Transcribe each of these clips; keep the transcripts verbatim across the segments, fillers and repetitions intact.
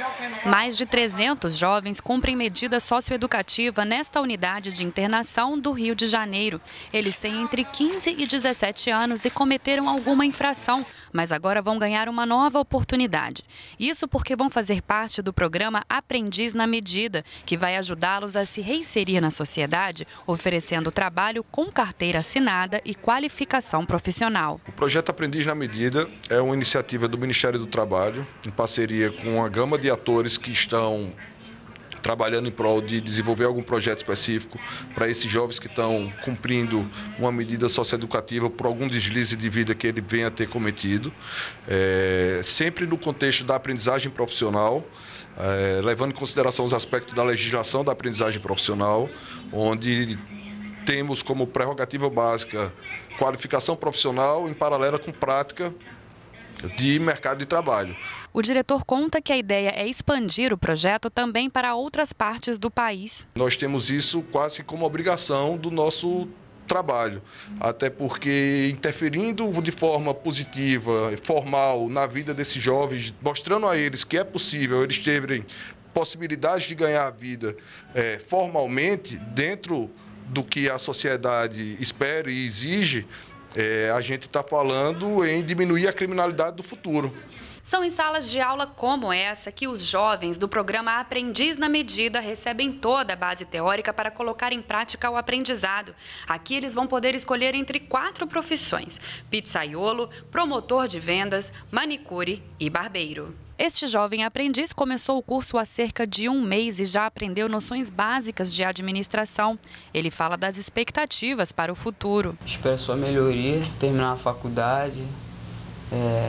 Mais de trezentos jovens cumprem medida socioeducativa nesta unidade de internação do Rio de Janeiro. Eles têm entre quinze e dezessete anos e cometeram alguma infração, mas agora vão ganhar uma nova oportunidade. Isso porque vão fazer parte do programa Aprendiz na Medida, que vai ajudá-los a se reinserir na sociedade, oferecendo trabalho com carteira assinada e qualificação profissional. O projeto Aprendiz na Medida é uma iniciativa do Ministério do Trabalho, em parceria com a gama de atores que estão trabalhando em prol de desenvolver algum projeto específico para esses jovens que estão cumprindo uma medida socioeducativa por algum deslize de vida que ele venha a ter cometido, é, sempre no contexto da aprendizagem profissional, é, levando em consideração os aspectos da legislação da aprendizagem profissional, onde temos como prerrogativa básica qualificação profissional em paralela com prática de mercado de trabalho. O diretor conta que a ideia é expandir o projeto também para outras partes do país. Nós temos isso quase como obrigação do nosso trabalho, até porque interferindo de forma positiva, formal, na vida desses jovens, mostrando a eles que é possível eles terem possibilidade de ganhar a vida é, formalmente, dentro do que a sociedade espera e exige, é, a gente está falando em diminuir a criminalidade do futuro. São em salas de aula como essa que os jovens do programa Aprendiz na Medida recebem toda a base teórica para colocar em prática o aprendizado. Aqui eles vão poder escolher entre quatro profissões: pizzaiolo, promotor de vendas, manicure e barbeiro. Este jovem aprendiz começou o curso há cerca de um mês e já aprendeu noções básicas de administração. Ele fala das expectativas para o futuro. Espero só melhoria, terminar a faculdade. É...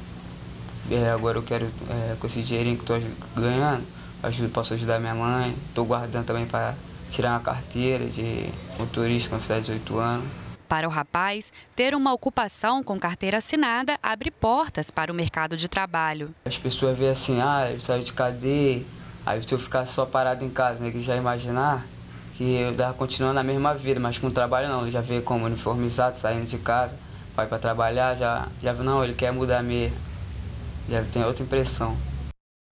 É, agora eu quero, é, com esse dinheirinho que estou ganhando, ajudo, posso ajudar minha mãe. Estou guardando também para tirar uma carteira de motorista quando fizer dezoito anos. Para o rapaz, ter uma ocupação com carteira assinada abre portas para o mercado de trabalho. As pessoas veem assim, ah, eu saio de cadeia, aí se eu ficar só parado em casa, né, que já imaginar que eu estava continuando a mesma vida, mas com o trabalho não, eu já veio como uniformizado, saindo de casa, vai para trabalhar, já, já não, ele quer mudar mesmo. Já tem outra impressão.